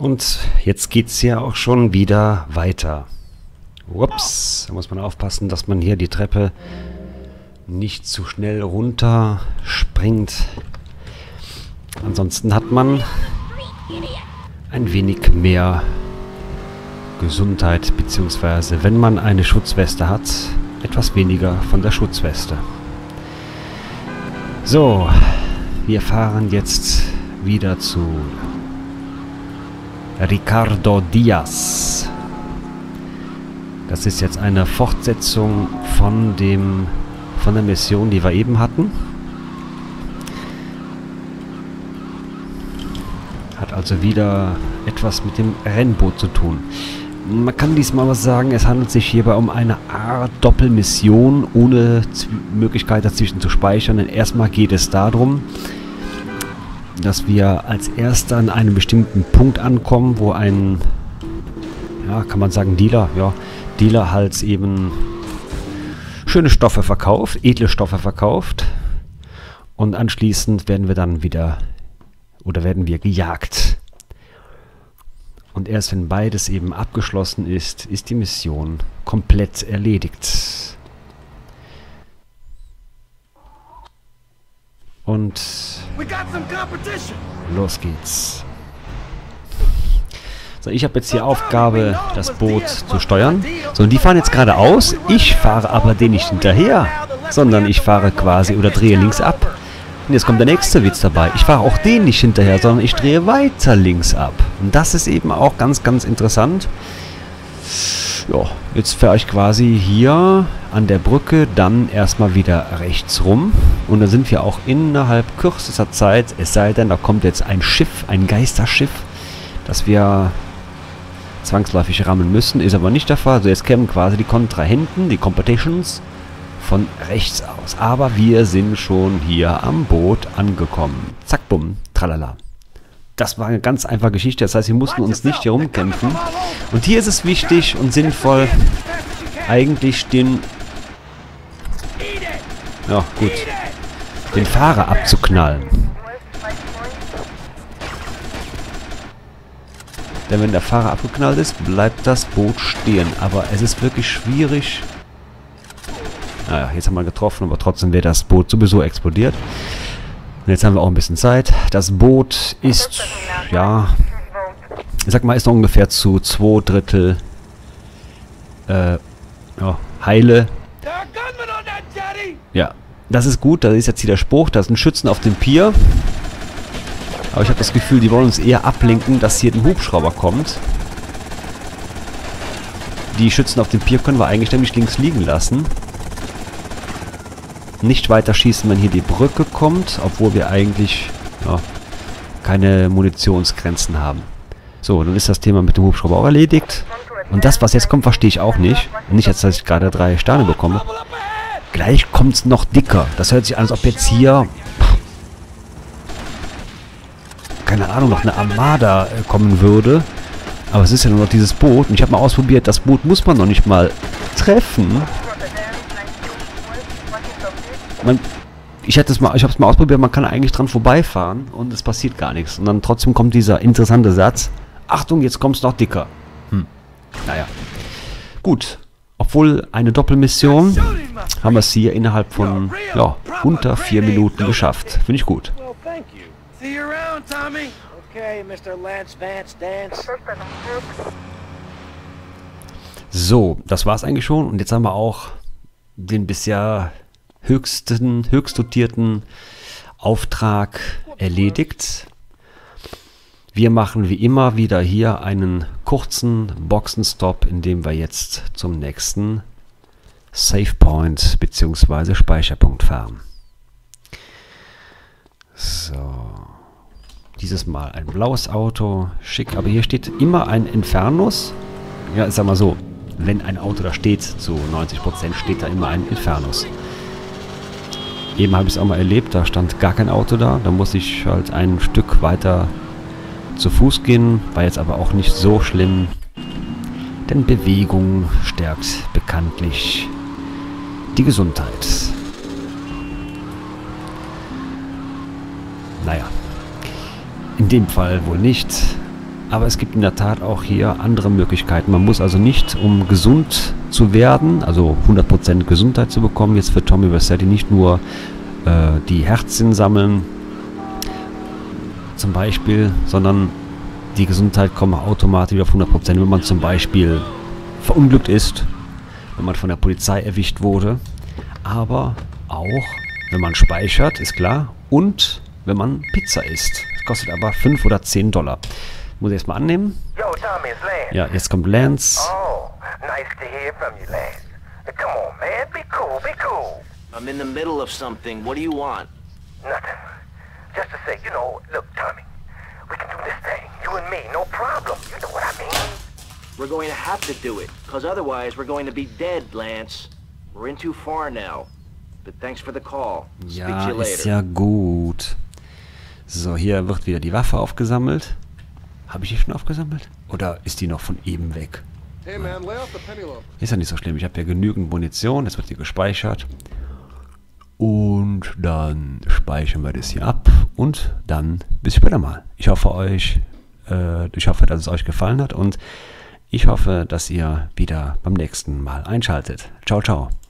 Und jetzt geht es ja auch schon wieder weiter. Ups, da muss man aufpassen, dass man hier die Treppe nicht zu schnell runter springt. Ansonsten hat man ein wenig mehr Gesundheit, beziehungsweise wenn man eine Schutzweste hat, etwas weniger von der Schutzweste. So, wir fahren jetzt wieder zu Ricardo Diaz. Das ist jetzt eine Fortsetzung von der Mission, die wir eben hatten. Hat also wieder etwas mit dem Rennboot zu tun. Man kann diesmal was sagen, es handelt sich hierbei um eine Art Doppelmission ohne Möglichkeit dazwischen zu speichern. Denn erstmal geht es darum, dass wir als Erster an einem bestimmten Punkt ankommen, wo ein, ja, kann man sagen Dealer, ja, Dealer halt eben schöne Stoffe verkauft, edle Stoffe verkauft. Und anschließend werden wir dann wieder, oder werden wir gejagt. Und erst wenn beides eben abgeschlossen ist, ist die Mission komplett erledigt. Und los geht's. So, ich habe jetzt die Aufgabe, das Boot zu steuern. So, und die fahren jetzt geradeaus. Ich fahre aber den nicht hinterher, sondern ich fahre quasi oder drehe links ab. Und jetzt kommt der nächste Witz dabei. Ich fahre auch den nicht hinterher, sondern ich drehe weiter links ab. Und das ist eben auch ganz, ganz interessant. Ja, jetzt fahre ich quasi hier an der Brücke, dann erstmal wieder rechts rum. Und dann sind wir auch innerhalb kürzester Zeit, es sei denn, da kommt jetzt ein Schiff, ein Geisterschiff, das wir zwangsläufig rammen müssen. Ist aber nicht der Fall. Also jetzt kämen quasi die Kontrahenten, die Competitions, von rechts aus. Aber wir sind schon hier am Boot angekommen. Zack, bumm, tralala. Das war eine ganz einfache Geschichte. Das heißt, wir mussten uns nicht hier rumkämpfen. Und hier ist es wichtig und sinnvoll, eigentlich den Fahrer abzuknallen. Denn wenn der Fahrer abgeknallt ist, bleibt das Boot stehen. Aber es ist wirklich schwierig. Naja, jetzt haben wir getroffen, aber trotzdem wäre das Boot sowieso explodiert. Und jetzt haben wir auch ein bisschen Zeit. Das Boot ist, ja, ich sag mal, ist noch ungefähr zu 2/3 heile. Ja, das ist gut. Da ist jetzt hier der Spruch. Da sind Schützen auf dem Pier. Aber ich habe das Gefühl, die wollen uns eher ablenken, dass hier ein Hubschrauber kommt. Die Schützen auf dem Pier können wir eigentlich nämlich links liegen lassen. Nicht weiter schießen, wenn hier die Brücke kommt, obwohl wir eigentlich keine Munitionsgrenzen haben. So, dann ist das Thema mit dem Hubschrauber auch erledigt. Und das, was jetzt kommt, verstehe ich auch nicht. Nicht jetzt, dass ich gerade 3 Sterne bekomme. Gleich kommt es noch dicker. Das hört sich an, als ob jetzt hier, keine Ahnung, noch eine Armada kommen würde. Aber es ist ja nur noch dieses Boot. Und ich habe mal ausprobiert, das Boot muss man noch nicht mal treffen. Ich habe es mal ausprobiert, man kann eigentlich dran vorbeifahren und es passiert gar nichts. Und dann trotzdem kommt dieser interessante Satz. Achtung, jetzt kommt es noch dicker. Naja. Gut. Obwohl eine Doppelmission, haben wir es hier innerhalb von, unter 4 Minuten geschafft. Finde ich gut. So, das war's eigentlich schon. Und jetzt haben wir auch den bisher höchst dotierten Auftrag erledigt. Wir machen wie immer wieder hier einen kurzen Boxenstopp, indem wir jetzt zum nächsten Save Point bzw. Speicherpunkt fahren. So. Dieses Mal ein blaues Auto. Schick, aber hier steht immer ein Infernus. Ja, ich sag mal so, wenn ein Auto da steht, zu 90% steht da immer ein Infernus. Eben habe ich es auch mal erlebt, da stand gar kein Auto da. Da muss ich halt ein Stück weiter zu Fuß gehen. War jetzt aber auch nicht so schlimm. Denn Bewegung stärkt bekanntlich die Gesundheit. Naja, in dem Fall wohl nicht. Aber es gibt in der Tat auch hier andere Möglichkeiten. Man muss also nicht, um gesund zu werden, also 100% Gesundheit zu bekommen, jetzt für Tommy Vercetti nicht nur die Herzchen sammeln, zum Beispiel, sondern die Gesundheit kommt automatisch auf 100%, wenn man zum Beispiel verunglückt ist, wenn man von der Polizei erwischt wurde, aber auch, wenn man speichert, ist klar, und wenn man Pizza isst. Das kostet aber 5 oder 10 Dollar. Muss ich erstmal annehmen. Yo, Tommy, it's Lance. Ja, jetzt kommt Lance. Oh, nice to hear from you, Lance. Come on, man, be cool, be cool. I'm in the middle of something. What do you want? Nothing. Just to say, look, Tommy, we can do this thing, you and me, no problem. You know what I mean? We're going to have to do it, because otherwise we're going to be dead, Lance. We're in too far now. But thanks for the call. Speak to Ja, you later. ist ja gut. So, hier wird wieder die Waffe aufgesammelt. Habe ich die schon aufgesammelt? Oder ist die noch von eben weg? Hey man, lay off the penny loaf. Ist ja nicht so schlimm. Ich habe ja genügend Munition. Das wird hier gespeichert. Und dann speichern wir das hier ab. Und dann bis später mal. Ich hoffe, dass es euch gefallen hat. Und ich hoffe, dass ihr wieder beim nächsten Mal einschaltet. Ciao, ciao.